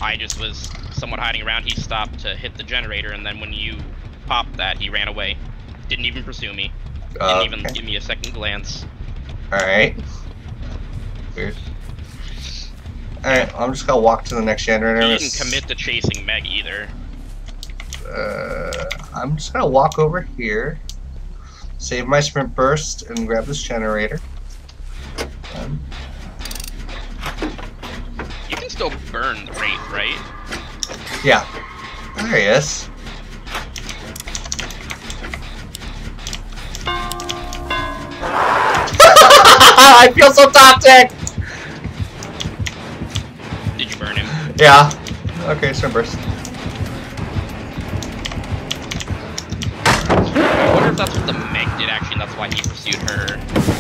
I just was somewhat hiding around. He stopped to hit the generator, and then when you popped that, he ran away. Didn't even pursue me. Didn't even give me a second glance. Alright. Weird. Alright, I'm just gonna walk to the next generator. He didn't commit to chasing Meg either. I'm just gonna walk over here, save my sprint burst, and grab this generator. You can still burn the Wraith, right? Yeah. There he is. I feel so toxic! Did you burn him? Yeah. Okay, sprint burst. I wonder if that's what the Meg did actually, and that's why he pursued her.